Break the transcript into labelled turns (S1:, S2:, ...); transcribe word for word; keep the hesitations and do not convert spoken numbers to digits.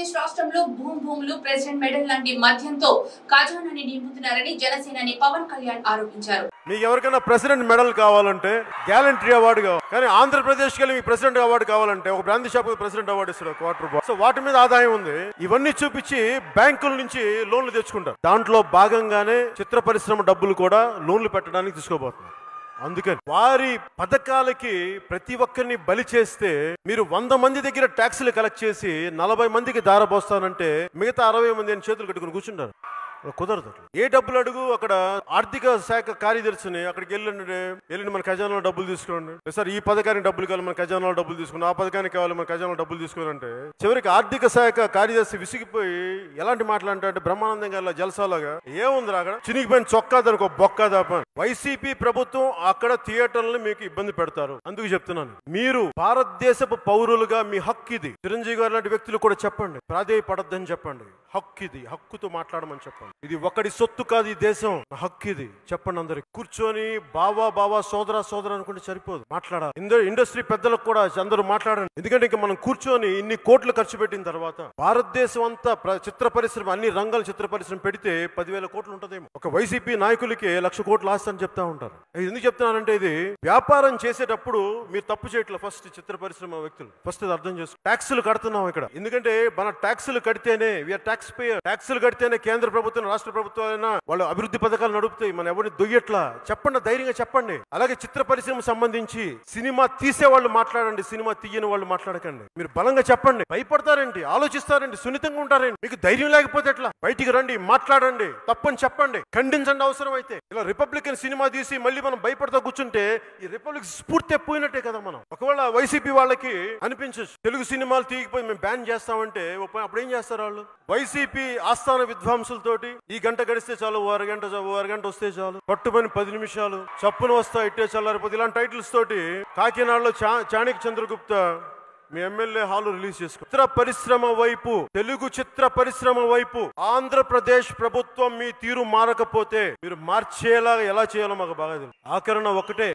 S1: ఆంధ్రప్రదేశ్ రాష్ట్రంలో భూమి భూములు ప్రెసిడెంట్ మెడల్ లాంటి మద్యంతో ఖజానాని నింపుతున్నారని జనసేనాని పవన్ కళ్యాణ్ ఆరోపించారు.
S2: మీకు ఎవరికైనా ప్రెసిడెంట్ మెడల్ కావాలంటే గ్యాలంటరీ అవార్డు కావాలి, కానీ ఆంధ్రప్రదేశ్ కి మీకు ప్రెసిడెంట్ అవార్డు కావాలంటే ఒక బ్రాందీ షాప్ ప్రెసిడెంట్ అవార్డు ఇస్తారు క్వార్టర్ రూపాయలు. సో వాటి మీద ఆదాయం ఉంది. ఇవన్నీ చూపించి బ్యాంకుల నుంచి లోన్లు తెచ్చుకుంటారు. దాంట్లో భాగంగానే చిత్ర పరిశ్రమ డబ్బులు కూడా లోన్లు పెట్టడానికి తీసుకోబోతున్నారు. అందుకని వారి పథకాలకి ప్రతి ఒక్కరిని బలి చేస్తే మీరు వంద మంది దగ్గర ట్యాక్సులు కలెక్ట్ చేసి నలభై మందికి దారపోస్తానంటే మిగతా అరవై మంది అని చేతులు కట్టుకుని కూర్చుంటారు. కుదరదు. ఏ డబ్బులు అడుగు అక్కడ ఆర్థిక శాఖ కార్యదర్శిని అక్కడికి వెళ్ళండి వెళ్ళండి మన ఖజానాలో డబ్బులు తీసుకోండి, సార్ ఈ పథకానికి డబ్బులు కావాలి మన ఖజానాలో డబ్బులు తీసుకుని, ఆ పథకానికి కావాలి మన ఖజానాలో డబ్బులు తీసుకోవాలంటే చివరికి ఆర్థిక శాఖ కార్యదర్శి విసిగిపోయి ఎలాంటి మాట్లాడంటే బ్రహ్మానందం గారి జలసాలాగా ఏముంది అక్కడ చినిగిపోయిన చొక్కా దానికి ఒక బొక్క దాప. వైసీపీ ప్రభుత్వం అక్కడ థియేటర్లను మీకు ఇబ్బంది పెడతారు. అందుకు చెప్తున్నాను, మీరు భారతదేశపు పౌరులుగా మీ హక్కు ఇది. చిరంజీవి గారు లాంటి వ్యక్తులు కూడా చెప్పండి, ప్రాధేయపడద్దని చెప్పండి. హక్కు ఇది, హక్కుతో మాట్లాడమని చెప్పండి. ఇది ఒకటి సొత్తు కాదు, ఈ దేశం హక్కు ఇది చెప్పండి. అందరికి కూర్చొని బావా బావా సోదరా సోదరా అనుకుంటే సరిపోదు, మాట్లాడాలి. ఇండస్ట్రీ పెద్దలకు కూడా అందరూ మాట్లాడండి. ఎందుకంటే ఇంకా మనం కూర్చొని ఇన్ని కోట్లు ఖర్చు పెట్టిన తర్వాత భారతదేశం అంతా చిత్ర పరిశ్రమ అన్ని రంగాల చిత్ర పరిశ్రమ పెడితే పదివేల కోట్లు ఉంటదేమో. ఒక వైసీపీ నాయకులకి లక్ష కోట్లు ఆస్తి అని చెప్తా ఉంటారు. ఎందుకు చెప్తున్నానంటే ఇది వ్యాపారం చేసేటప్పుడు మీరు తప్పు చేయట్లేదు. ఫస్ట్ చిత్ర పరిశ్రమ వ్యక్తులు ఫస్ట్ అర్థం చేసుకో. ట్యాక్సులు కడుతున్నాం ఇక్కడ, ఎందుకంటే మన ట్యాక్సులు కడితేనే వీఆర్ ట్యాక్స్ పేయర్. ట్యాక్సులు కడితేనే కేంద్ర ప్రభుత్వం రాష్ట్ర ప్రభుత్వాలైనా వాళ్ళు అభివృద్ధి పథకాలు నడుపుతాయి. మనం ఎవరిని దొయ్యట్లా చెప్పండి, ధైర్యంగా చెప్పండి. అలాగే చిత్ర పరిశ్రమ సంబంధించి సినిమా తీసే వాళ్ళు మాట్లాడండి, సినిమా తీయని వాళ్ళు మాట్లాడకండి. మీరు బలంగా చెప్పండి. భయపడతారేంటి, ఆలోచిస్తారండి, సున్నితంగా ఉంటారండి. మీకు ధైర్యం లేకపోతే ఎట్లా? బయటికి రండి, మాట్లాడండి, తప్పని చెప్పండి, ఖండించండి అవసరం అయితే. ఇలా రిపబ్లికన్ సినిమా తీసి మళ్ళీ మనం భయపడతా కూర్చుంటే ఈ రిపబ్లిక్ స్ఫూర్తి పోయినట్టే కదా. మనం ఒకవేళ వైసీపీ వాళ్ళకి అనిపించచ్చు తెలుగు సినిమాలు తీయకపోయి మేము బ్యాన్ చేస్తామంటే అప్పుడు ఏం చేస్తారు వాళ్ళు? వైసీపీ ఆస్థాన విద్వాంసులతోటి ఈ గంట గడిస్తే చాలు, ఓ అరగంట ఓ అరగంట వస్తే చాలు, పట్టుబని పది నిమిషాలు, చప్పున వస్తా ఇట్టే చల్లారిపోతే ఇలాంటి టైటిల్స్ తోటి కాకినాడలో చా చాణక్య చంద్రగుప్త మీ ఎమ్మెల్యే హాలు రిలీజ్ చేసుకో. చిత్ర పరిశ్రమ వైపు, తెలుగు చిత్ర పరిశ్రమ వైపు ఆంధ్రప్రదేశ్ ప్రభుత్వం మీ తీరు మారకపోతే మీరు మార్చేలా ఎలా చేయాలో మాకు బాగా తెలుసు. ఆఖరణ ఒకటే,